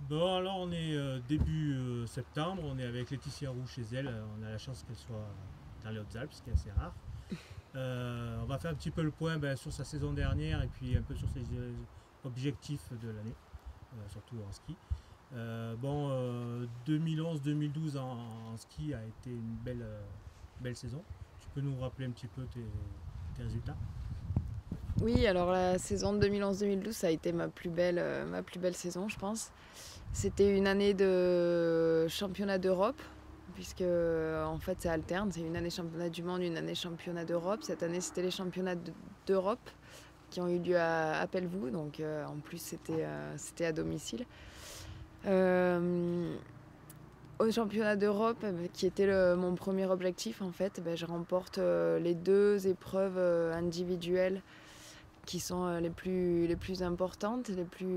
Bon, alors on est début septembre, on est avec Laetitia Roux chez elle. On a la chance qu'elle soit dans les Hautes-Alpes, ce qui est assez rare. On va faire un petit peu le point sur sa saison dernière et puis un peu sur ses objectifs de l'année, surtout en ski. 2011-2012 en ski a été une belle saison. Tu peux nous rappeler un petit peu tes résultats? Oui, alors la saison de 2011-2012, ça a été ma plus belle saison, je pense. C'était une année de championnat d'Europe, puisque en fait ça alterne. C'est une année championnat du monde, une année championnat d'Europe. Cette année, c'était les championnats d'Europe qui ont eu lieu à Pelvoux, donc en plus c'était à domicile. Euh, Au championnat d'Europe, qui était mon premier objectif en fait, je remporte les deux épreuves individuelles qui sont les plus importantes,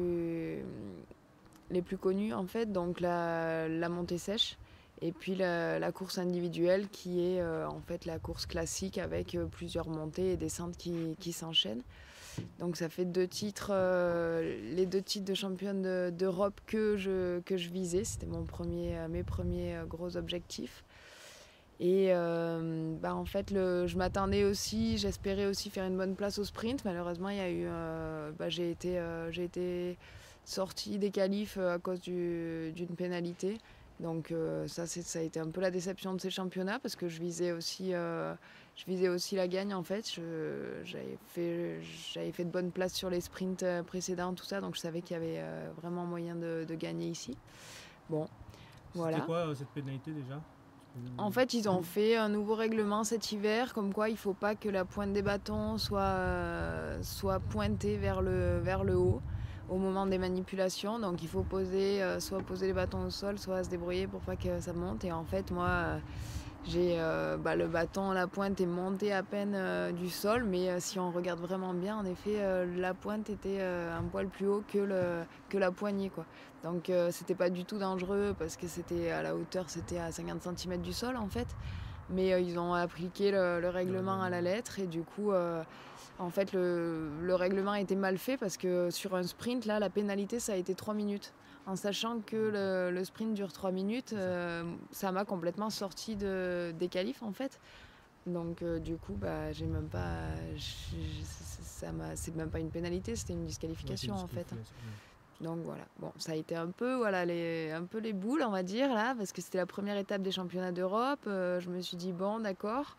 les plus connues en fait, donc la montée sèche et puis la course individuelle qui est en fait la course classique avec plusieurs montées et descentes qui s'enchaînent. Donc ça fait les deux titres de championne d'Europe que je visais, c'était mes premiers gros objectifs. Et en fait, j'espérais aussi faire une bonne place au sprint. Malheureusement, il y a eu, j'ai été sortie des qualifs à cause d'une pénalité. Donc ça a été un peu la déception de ces championnats parce que je visais aussi la gagne en fait. J'avais fait de bonnes places sur les sprints précédents, tout ça. Donc je savais qu'il y avait vraiment moyen de gagner ici. Bon, C'était voilà. quoi cette pénalité déjà? En fait, ils ont fait un nouveau règlement cet hiver, comme quoi il ne faut pas que la pointe des bâtons soit pointée vers le haut au moment des manipulations. Donc il faut soit poser les bâtons au sol, soit se débrouiller pour pas que ça monte. Et en fait, moi, le bâton, la pointe est montée à peine du sol, mais si on regarde vraiment bien, en effet, la pointe était un poil plus haut que la poignée, quoi. Donc c'était pas du tout dangereux parce que c'était à la hauteur, c'était à 50 cm du sol en fait. Mais ils ont appliqué le règlement à la lettre et du coup, en fait, le règlement a été mal fait parce que sur un sprint, là, la pénalité, ça a été 3 minutes. En sachant que le sprint dure 3 minutes, ça m'a complètement sorti des qualifs en fait. Donc du coup, j'ai même pas, c'est même pas une pénalité, c'était une Ouais, c'est disqualification en fait. disqualification. Ouais. Donc voilà, bon, ça a été un peu, un peu les boules, on va dire, là, parce que c'était la première étape des championnats d'Europe. Je me suis dit, bon, d'accord.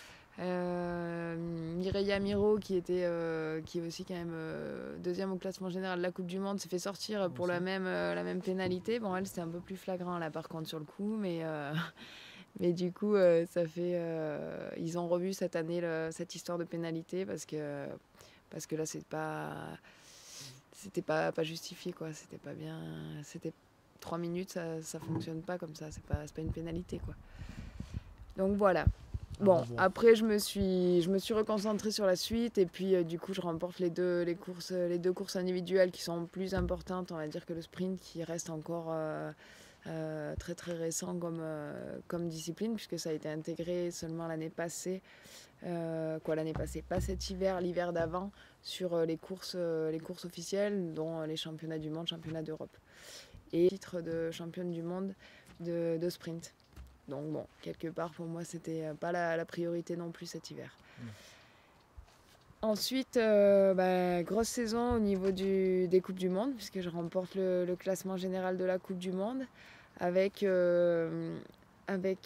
Mireia Miro, qui est aussi quand même deuxième au classement général de la Coupe du Monde, s'est fait sortir pour Aussi. la même pénalité. Bon, elle, c'était un peu plus flagrant, là, par contre, sur le coup, mais du coup, ils ont revu cette année cette histoire de pénalité parce que là, c'était pas justifié, quoi. C'était pas bien. C'était 3 minutes, ça fonctionne pas comme ça. C'est pas une pénalité, quoi. Donc voilà. À Bon, revoir. après, je me suis reconcentrée sur la suite et puis du coup, je remporte les deux courses individuelles qui sont plus importantes, on va dire, que le sprint qui reste encore très très récent comme discipline puisque ça a été intégré seulement l'année passée, l'année passée, pas cet hiver, l'hiver d'avant, sur les courses officielles, dont les championnats du monde, championnats d'Europe. Et titre de championne du monde de sprint. Donc bon, quelque part pour moi c'était pas la priorité non plus cet hiver. Mm. Ensuite, grosse saison au niveau des Coupes du Monde, puisque je remporte le classement général de la Coupe du Monde avec, avec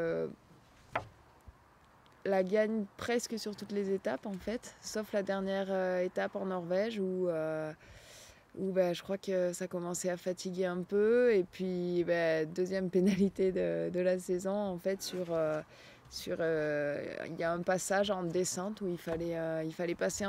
la gagne presque sur toutes les étapes en fait, sauf la dernière étape en Norvège où je crois que ça commençait à fatiguer un peu. Et puis deuxième pénalité de la saison en fait il y a un passage en descente où il fallait passer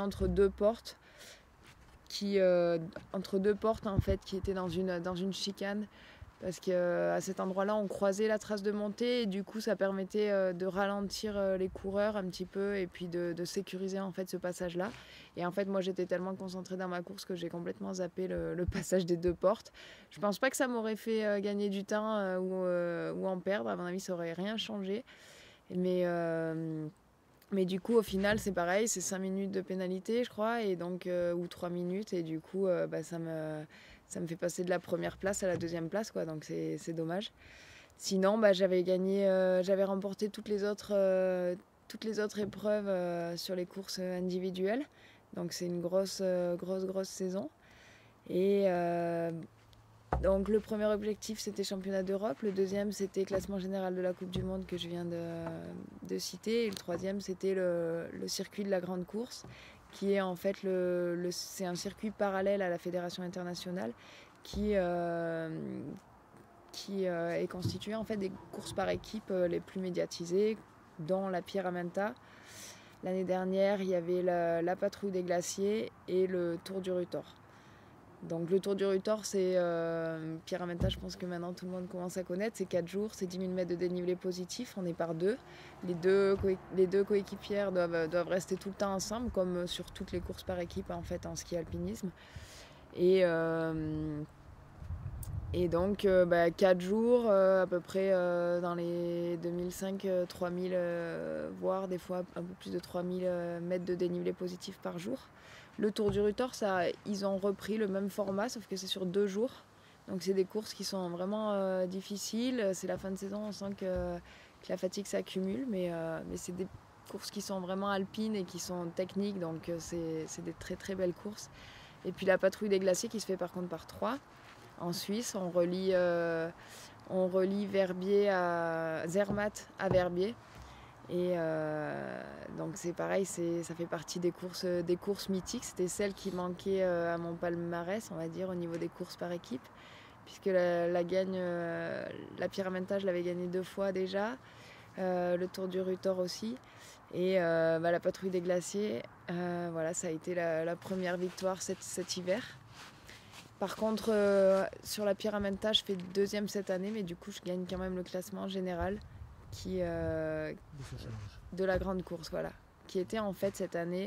entre deux portes en fait qui étaient dans une chicane parce qu'à cet endroit-là, on croisait la trace de montée et du coup, ça permettait de ralentir les coureurs un petit peu et puis de sécuriser en fait ce passage-là. Et en fait, moi, j'étais tellement concentrée dans ma course que j'ai complètement zappé le passage des deux portes. Je pense pas que ça m'aurait fait gagner du temps ou en perdre. À mon avis, ça aurait rien changé. Mais Mais du coup, au final, c'est pareil, c'est 5 minutes de pénalité, je crois, et donc, ou 3 minutes. Et du coup, ça me fait passer de la première place à la deuxième place, quoi. Donc c'est dommage. Sinon, j'avais remporté toutes les autres épreuves sur les courses individuelles. Donc c'est une grosse saison. Et donc le premier objectif, c'était championnat d'Europe. Le deuxième, c'était classement général de la Coupe du Monde que je viens de citer. Et le troisième, c'était le circuit de la grande course, qui est en fait c'est un circuit parallèle à la Fédération internationale qui est constitué en fait des courses par équipe les plus médiatisées, dont la Pyramenta. L'année dernière, il y avait la patrouille des glaciers et le Tour du Rutor. Donc le Tour du Rutor, c'est Pyramenta, je pense que maintenant tout le monde commence à connaître. C'est 4 jours, c'est 10 000 mètres de dénivelé positif, on est par deux. Les deux coéquipières doivent rester tout le temps ensemble, comme sur toutes les courses par équipe en fait en ski alpinisme. Et donc 4 jours, à peu près dans les 2005, 3000, voire des fois un peu plus de 3000 mètres de dénivelé positif par jour. Le Tour du Rutor, ils ont repris le même format, sauf que c'est sur 2 jours. Donc c'est des courses qui sont vraiment difficiles. C'est la fin de saison, on sent que la fatigue s'accumule, mais c'est des courses qui sont vraiment alpines et qui sont techniques, donc c'est des très très belles courses. Et puis la patrouille des glaciers qui se fait par contre par 3. En Suisse, on relie Verbier à Zermatt à Verbier. Et donc c'est pareil, ça fait partie des courses mythiques. C'était celle qui manquait à mon palmarès, on va dire, au niveau des courses par équipe. Puisque la Pyramenta, je l'avais gagnée 2 fois déjà. Le Tour du Rutor aussi. Et la patrouille des glaciers, ça a été la première victoire cet hiver. Par contre, sur la Pyramenta, je fais 2e cette année, mais du coup, je gagne quand même le classement général de la grande course, voilà. Qui était en fait cette année,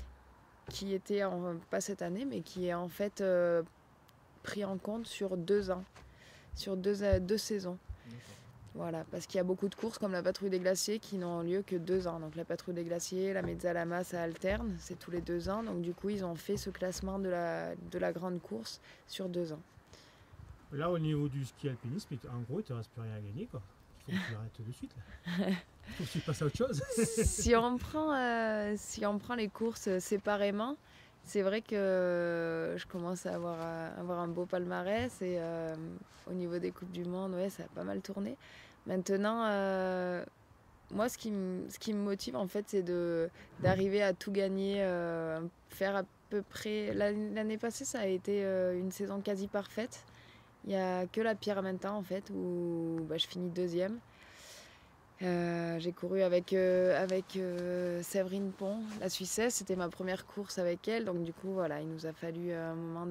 pas cette année, mais qui est en fait pris en compte sur 2 ans, sur deux saisons. Voilà, parce qu'il y a beaucoup de courses comme la patrouille des glaciers qui n'ont lieu que 2 ans. Donc la patrouille des glaciers, la Mezzalama, ça alterne, c'est tous les 2 ans. Donc du coup, ils ont fait ce classement de la grande course sur 2 ans. Là, au niveau du ski alpinisme, en gros, il ne te reste plus rien à gagner, quoi. Il faut que tu arrêtes de suite, là. Il faut que tu passes à autre chose. Si on prend les courses séparément, c'est vrai que je commence à avoir un beau palmarès et au niveau des Coupes du Monde, ouais, ça a pas mal tourné. Maintenant, moi, ce qui me motive, en fait, c'est d'arriver à tout gagner, faire à peu près... L'année passée, ça a été une saison quasi parfaite. Il n'y a que la Pyramenta, en fait, où je finis 2e. J'ai couru avec Séverine Pont, la Suissesse. C'était ma première course avec elle. Donc du coup, voilà, il nous a fallu un moment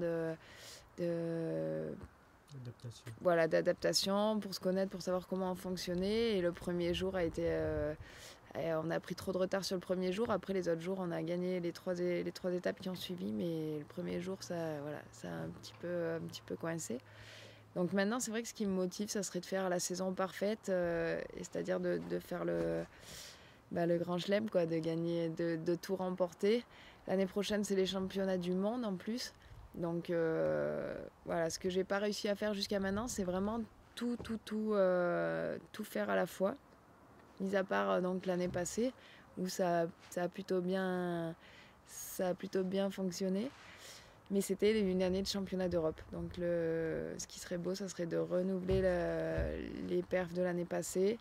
d'adaptation pour se connaître, pour savoir comment on fonctionnait. Et le premier jour a été... on a pris trop de retard sur le premier jour. Après, les autres jours, on a gagné les trois étapes qui ont suivi. Mais le premier jour, ça a un petit peu coincé. Donc maintenant, c'est vrai que ce qui me motive, ça serait de faire la saison parfaite, c'est-à-dire de faire le Grand Chelem, quoi, de gagner, de tout remporter. L'année prochaine, c'est les championnats du monde en plus. Donc ce que j'ai pas réussi à faire jusqu'à maintenant, c'est vraiment tout faire à la fois. Mis à part donc l'année passée, où ça a plutôt bien fonctionné. Mais c'était une année de championnat d'Europe. Donc ce qui serait beau, ça serait de renouveler les perfs de l'année passée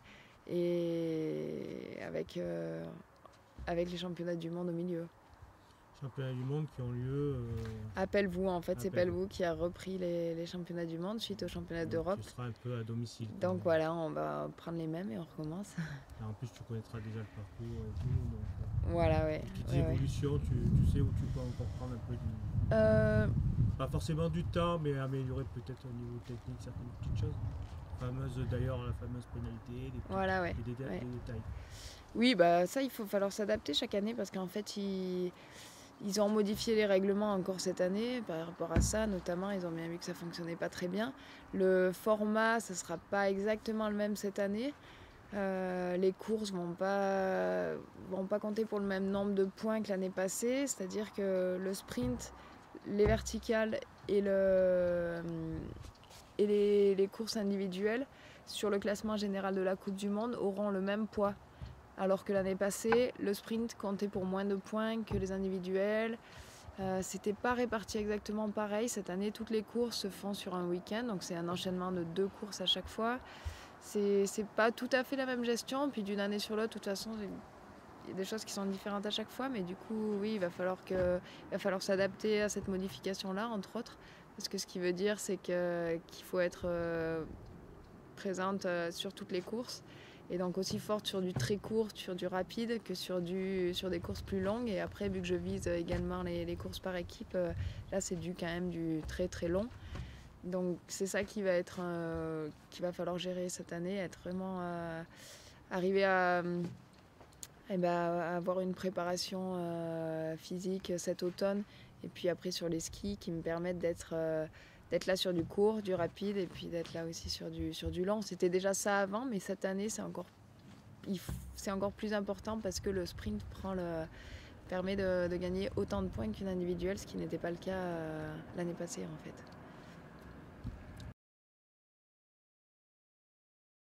et avec les championnats du monde au milieu. Championnats du monde qui ont lieu... À Pelvoux, en fait, c'est Pelvoux qui a repris les championnats du monde suite aux championnats d'Europe. Tu seras un peu à domicile. Donc voilà, on va prendre les mêmes et on recommence. Et en plus, tu connaîtras déjà le parcours et tout. Donc, voilà, ouais. Petites évolutions, tu sais où tu peux encore prendre un peu du... Pas forcément du temps, mais améliorer peut-être au niveau technique certaines petites choses. La fameuse pénalité, des détails. Oui, ça, il faut falloir s'adapter chaque année parce qu'en fait, ils ont modifié les règlements encore cette année par rapport à ça. Notamment, ils ont bien vu que ça ne fonctionnait pas très bien. Le format, ça ne sera pas exactement le même cette année. Les courses vont pas compter pour le même nombre de points que l'année passée, c'est-à-dire que le sprint, les verticales et les courses individuelles sur le classement général de la Coupe du Monde auront le même poids. Alors que l'année passée, le sprint comptait pour moins de points que les individuels. C'était pas réparti exactement pareil. Cette année, toutes les courses se font sur un week-end, donc c'est un enchaînement de 2 courses à chaque fois. C'est pas tout à fait la même gestion, puis d'une année sur l'autre, de toute façon, il y a des choses qui sont différentes à chaque fois, mais du coup, oui, il va falloir s'adapter à cette modification-là, entre autres, parce que ce qui veut dire, c'est qu'il faut être présente sur toutes les courses, et donc aussi forte sur du très court, sur du rapide, que sur des courses plus longues. Et après, vu que je vise également les courses par équipe, là, c'est quand même du très très long. Donc c'est ça qu'il va falloir gérer cette année, être vraiment arriver à avoir une préparation physique cet automne, et puis après sur les skis qui me permettent d'être là sur du court, du rapide, et puis d'être là aussi sur du long. C'était déjà ça avant, mais cette année c'est encore plus important parce que le sprint permet de gagner autant de points qu'une individuelle, ce qui n'était pas le cas l'année passée en fait.